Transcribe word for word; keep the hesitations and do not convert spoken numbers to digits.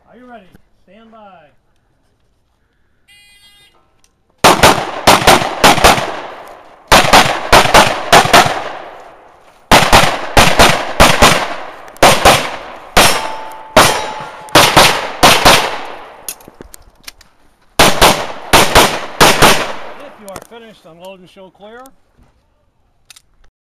Are you ready? Stand by. If you are finished, unload and show clear.